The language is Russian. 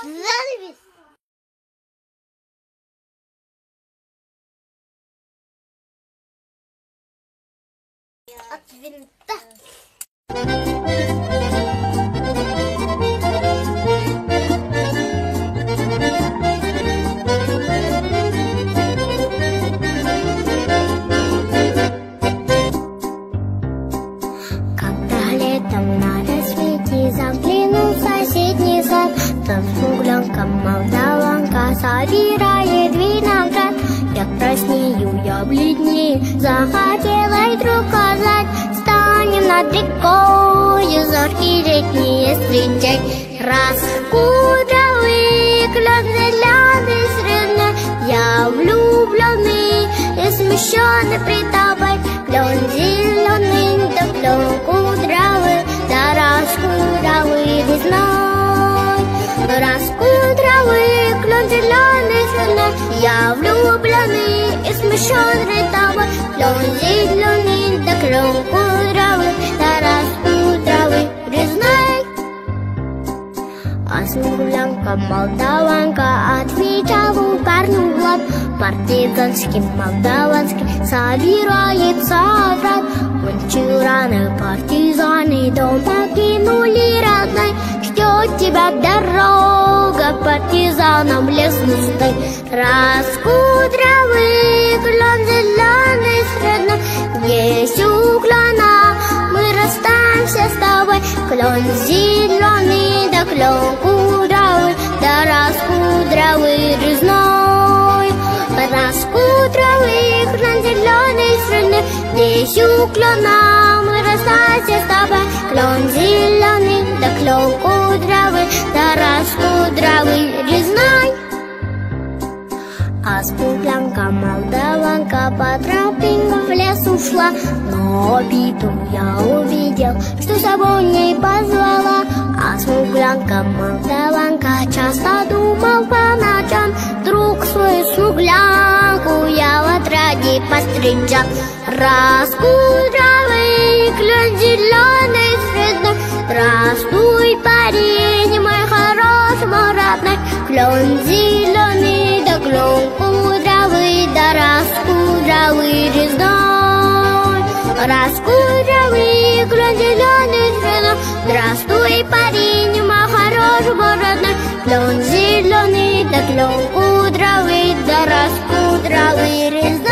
Занавес. От винта. Заглянул в соседний сад, там смуглянка, молдаванка собирает виноград. Я краснею, я бледнею, захотелось вдруг сказать: станем над рекой, зоркие летние встречать. Раскудровый клен зеленый средний, я влюбленный и смущенный пред тобой. Клен зеленый, да клен кудровый, да раскудровый резной. Раскудровый клен зеленый средний, я влюбленный и смущенный пред тобой. Клен зеленый, да клен кудровый, да раскудровый резной. А смуглянка, молдаванка отвечала парню в лоб: партизанский, молдаванский собирается отряд. Ветераны, партизаны дом покинули родной. Ждет тебя дорога, партизанам лес густой. Раскудровый клен зеленый средний, здесь у клена мы расстанемся с тобой. Клен зеленый, да клен кудровый, да раскудровый резной. Раскудровый клен зеленый средний, здесь у клена мы расстанемся с тобой. Клен зеленый, да клен кудровый, да раскудровый резной. А смуглянка, молдаванка по тропинкам в лес ушла, но беду я увидел, что с собой не позвала. А смуглянка, молдаванка часто думал по ночам: вдруг свою смуглянку я в отряде повстречал. Раскудровый клен зеленый средний, здравствуй, парень мой хороший, мой родной. Клен зеленый, да клен кудровый, да раскудровый резной. Раскудровый клен зеленый средний, здравствуй, парень мой хороший, мой родной. Клен зеленый, да клен кудровый, да раскудровый резной.